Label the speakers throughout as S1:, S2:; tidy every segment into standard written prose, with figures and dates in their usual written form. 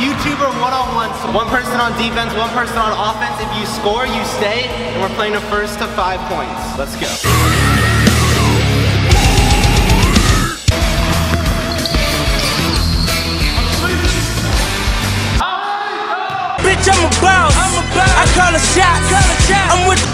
S1: YouTuber one-on-one. So one person on defense, one person on offense. If you score, you stay, and we're playing a first to 5 points. Let's go.
S2: Bitch, I'm a boss. I call a shot. I'm with.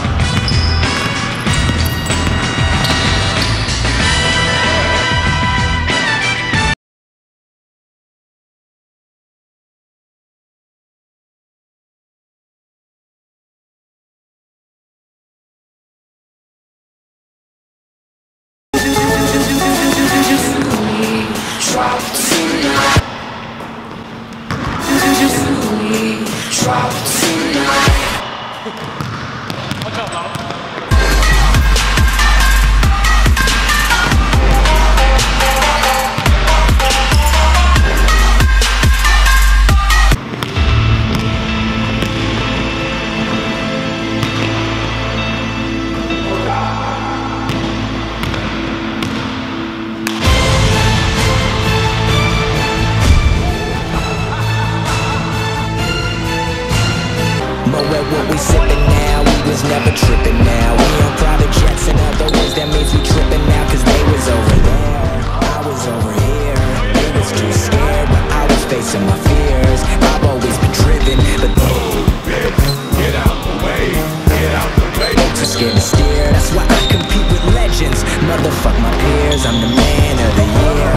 S3: What we sippin' now, we was never trippin' now. We on private jets, in other words, that means we trippin' now. Cause they was over there, I was over here. They was too scared, but I was facing my fears. I've always been driven, but
S4: get out the way, get out the way.
S3: too scared to steer, that's why I compete with legends. Motherfuck my peers, I'm the man of the year.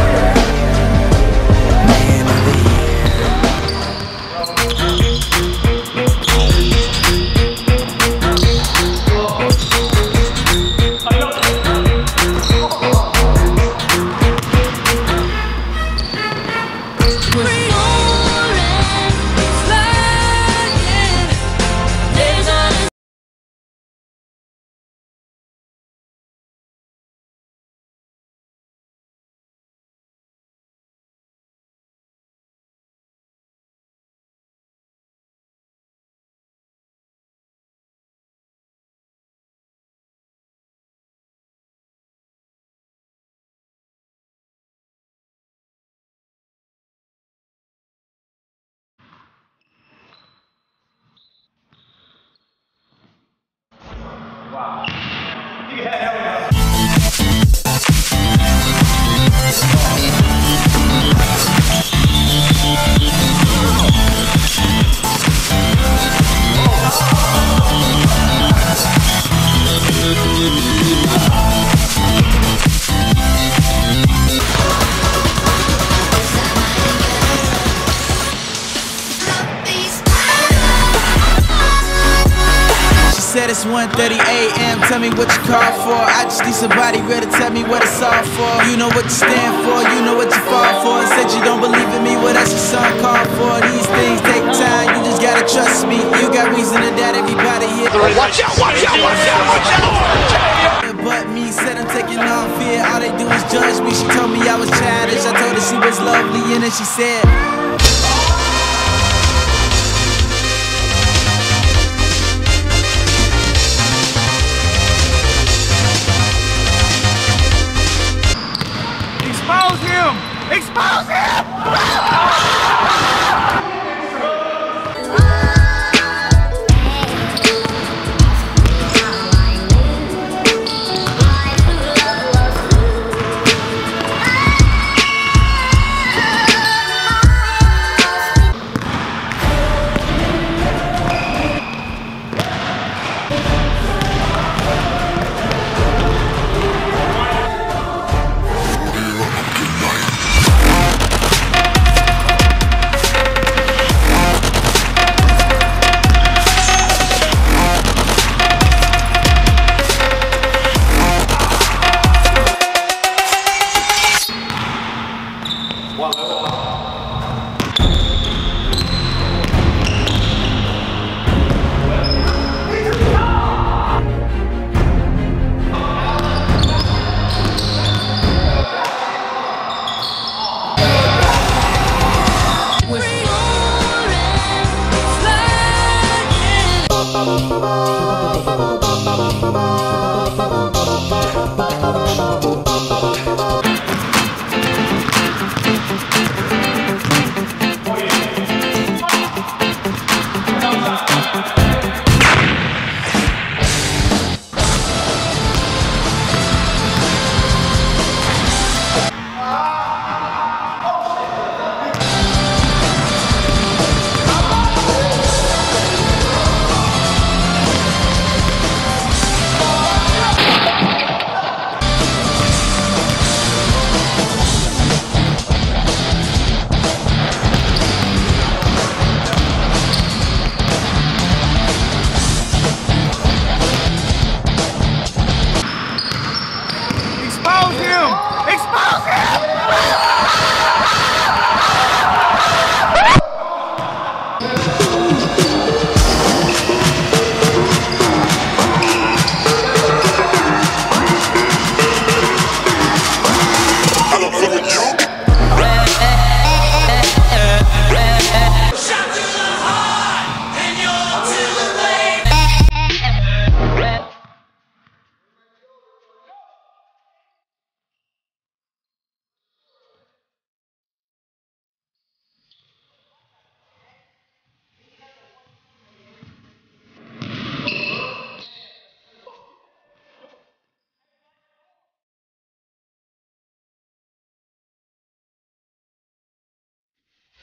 S3: Man of the year.
S1: Wow. Yeah.
S2: Said it's 1:30 a.m. Tell me what you call for. I just need somebody real to tell me what it's all for. You know what you stand for, you know what you fall for. Said you don't believe in me, well that's your son called for. These things take time, you just gotta trust me. You got reason to doubt everybody here.
S4: Watch out, watch out, watch out, watch out!
S2: But me said I'm taking off here. All they do is judge me. She told me I was childish. I told her she was lovely, and then she said.
S4: Expose him! Expose him!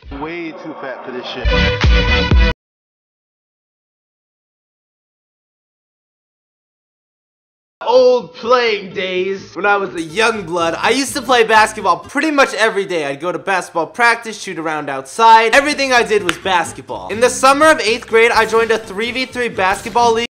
S5: Way too fat for this shit.
S1: Old playing days when I was a young blood. I used to play basketball pretty much every day. I'd go to basketball practice, shoot around outside. Everything I did was basketball. In the summer of 8th grade, I joined a 3v3 basketball league.